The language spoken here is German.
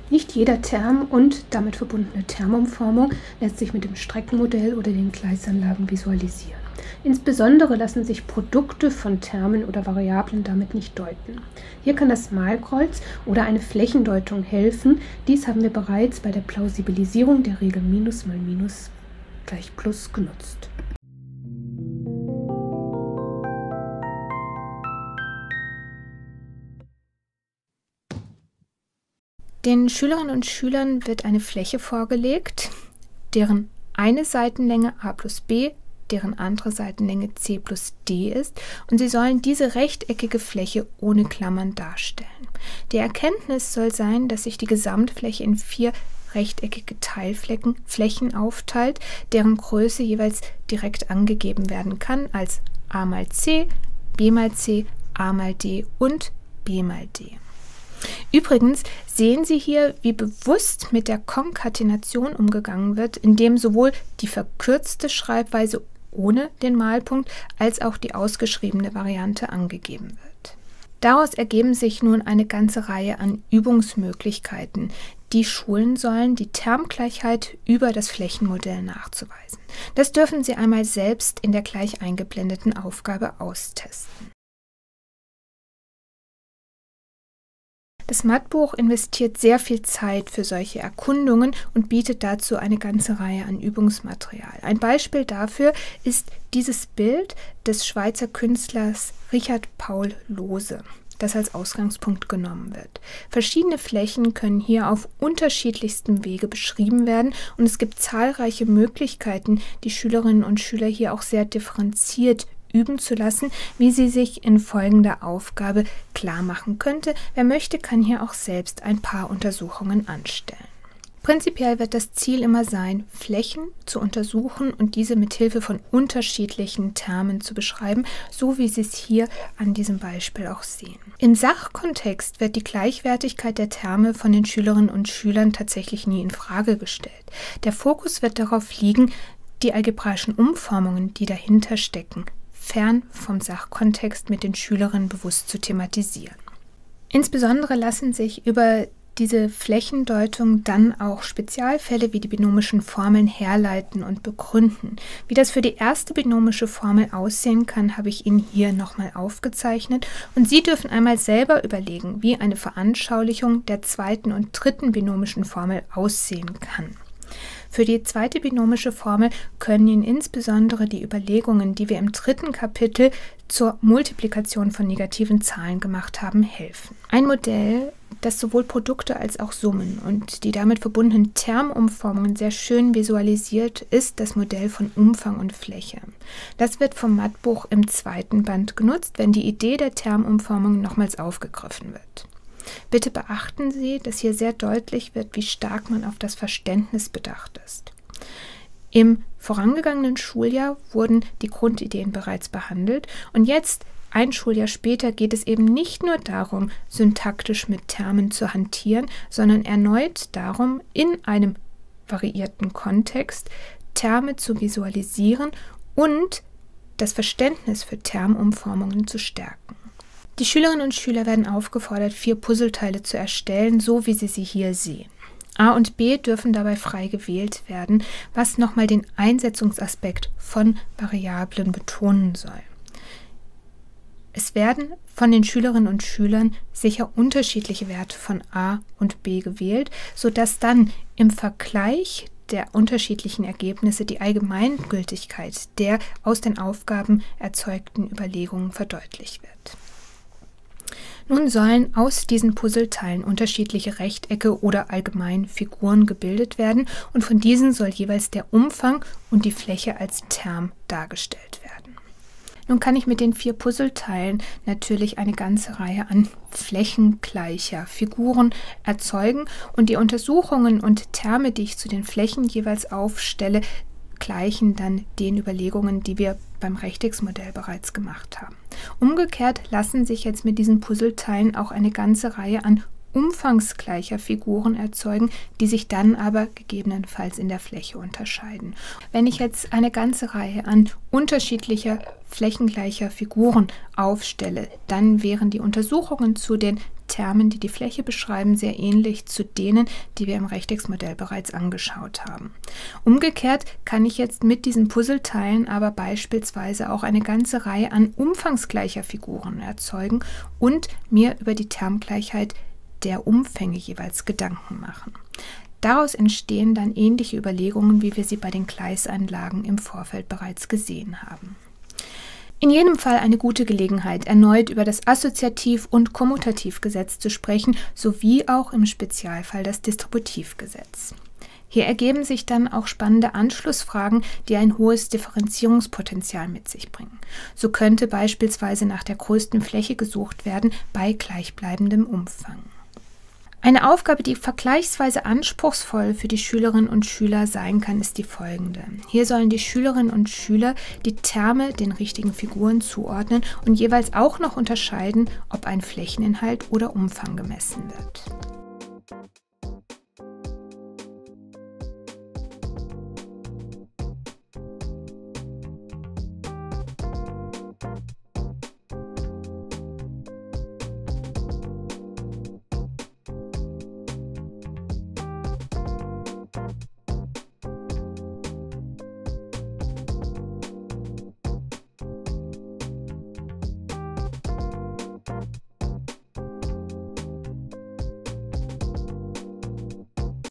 Nicht jeder Term und damit verbundene Termumformung lässt sich mit dem Streckenmodell oder den Gleisanlagen visualisieren. Insbesondere lassen sich Produkte von Termen oder Variablen damit nicht deuten. Hier kann das Malkreuz oder eine Flächendeutung helfen. Dies haben wir bereits bei der Plausibilisierung der Regel Minus mal Minus gleich Plus genutzt. Den Schülerinnen und Schülern wird eine Fläche vorgelegt, deren eine Seitenlänge a plus b, deren andere Seitenlänge c plus d ist, und sie sollen diese rechteckige Fläche ohne Klammern darstellen. Die Erkenntnis soll sein, dass sich die Gesamtfläche in 4 rechteckige Teilflächen aufteilt, deren Größe jeweils direkt angegeben werden kann als a mal c, b mal c, a mal d und b mal d. Übrigens sehen Sie hier, wie bewusst mit der Konkatenation umgegangen wird, indem sowohl die verkürzte Schreibweise ohne den Malpunkt als auch die ausgeschriebene Variante angegeben wird. Daraus ergeben sich nun eine ganze Reihe an Übungsmöglichkeiten, die schulen sollen, die Termgleichheit über das Flächenmodell nachzuweisen. Das dürfen Sie einmal selbst in der gleich eingeblendeten Aufgabe austesten. Das Mathbuch investiert sehr viel Zeit für solche Erkundungen und bietet dazu eine ganze Reihe an Übungsmaterial. Ein Beispiel dafür ist dieses Bild des Schweizer Künstlers Richard Paul Lohse, das als Ausgangspunkt genommen wird. Verschiedene Flächen können hier auf unterschiedlichstem Wege beschrieben werden und es gibt zahlreiche Möglichkeiten, die Schülerinnen und Schüler hier auch sehr differenziert üben zu lassen, wie sie sich in folgender Aufgabe klar machen könnte. Wer möchte, kann hier auch selbst ein paar Untersuchungen anstellen. Prinzipiell wird das Ziel immer sein, Flächen zu untersuchen und diese mit Hilfe von unterschiedlichen Termen zu beschreiben, so wie Sie es hier an diesem Beispiel auch sehen. Im Sachkontext wird die Gleichwertigkeit der Terme von den Schülerinnen und Schülern tatsächlich nie in Frage gestellt. Der Fokus wird darauf liegen, die algebraischen Umformungen, die dahinter stecken, fern vom Sachkontext mit den Schülerinnen bewusst zu thematisieren. Insbesondere lassen sich über diese Flächendeutung dann auch Spezialfälle wie die binomischen Formeln herleiten und begründen. Wie das für die erste binomische Formel aussehen kann, habe ich Ihnen hier nochmal aufgezeichnet und Sie dürfen einmal selber überlegen, wie eine Veranschaulichung der zweiten und dritten binomischen Formel aussehen kann. Für die zweite binomische Formel können Ihnen insbesondere die Überlegungen, die wir im 3. Kapitel zur Multiplikation von negativen Zahlen gemacht haben, helfen. Ein Modell, das sowohl Produkte als auch Summen und die damit verbundenen Termumformungen sehr schön visualisiert, ist das Modell von Umfang und Fläche. Das wird vom Mathbuch im 2. Band genutzt, wenn die Idee der Termumformung nochmals aufgegriffen wird. Bitte beachten Sie, dass hier sehr deutlich wird, wie stark man auf das Verständnis bedacht ist. Im vorangegangenen Schuljahr wurden die Grundideen bereits behandelt und jetzt, ein Schuljahr später, geht es eben nicht nur darum, syntaktisch mit Termen zu hantieren, sondern erneut darum, in einem variierten Kontext Terme zu visualisieren und das Verständnis für Termumformungen zu stärken. Die Schülerinnen und Schüler werden aufgefordert, 4 Puzzleteile zu erstellen, so wie Sie sie hier sehen. A und B dürfen dabei frei gewählt werden, was nochmal den Einsetzungsaspekt von Variablen betonen soll. Es werden von den Schülerinnen und Schülern sicher unterschiedliche Werte von A und B gewählt, sodass dann im Vergleich der unterschiedlichen Ergebnisse die Allgemeingültigkeit der aus den Aufgaben erzeugten Überlegungen verdeutlicht wird. Nun sollen aus diesen Puzzleteilen unterschiedliche Rechtecke oder allgemein Figuren gebildet werden und von diesen soll jeweils der Umfang und die Fläche als Term dargestellt werden. Nun kann ich mit den 4 Puzzleteilen natürlich eine ganze Reihe an flächengleicher Figuren erzeugen und die Untersuchungen und Terme, die ich zu den Flächen jeweils aufstelle, gleichen dann den Überlegungen, die wir beim Rechtecksmodell bereits gemacht haben. Umgekehrt lassen sich jetzt mit diesen Puzzleteilen auch eine ganze Reihe an umfangsgleicher Figuren erzeugen, die sich dann aber gegebenenfalls in der Fläche unterscheiden. Wenn ich jetzt eine ganze Reihe an unterschiedlicher flächengleicher Figuren aufstelle, dann wären die Untersuchungen zu den Termen, die die Fläche beschreiben, sehr ähnlich zu denen, die wir im Rechtecksmodell bereits angeschaut haben. Umgekehrt kann ich jetzt mit diesen Puzzleteilen aber beispielsweise auch eine ganze Reihe an umfangsgleicher Figuren erzeugen und mir über die Termgleichheit der Umfänge jeweils Gedanken machen. Daraus entstehen dann ähnliche Überlegungen, wie wir sie bei den Gleisanlagen im Vorfeld bereits gesehen haben. In jedem Fall eine gute Gelegenheit, erneut über das Assoziativ- und Kommutativgesetz zu sprechen, sowie auch im Spezialfall das Distributivgesetz. Hier ergeben sich dann auch spannende Anschlussfragen, die ein hohes Differenzierungspotenzial mit sich bringen. So könnte beispielsweise nach der größten Fläche gesucht werden bei gleichbleibendem Umfang. Eine Aufgabe, die vergleichsweise anspruchsvoll für die Schülerinnen und Schüler sein kann, ist die folgende. Hier sollen die Schülerinnen und Schüler die Terme den richtigen Figuren zuordnen und jeweils auch noch unterscheiden, ob ein Flächeninhalt oder Umfang gemessen wird.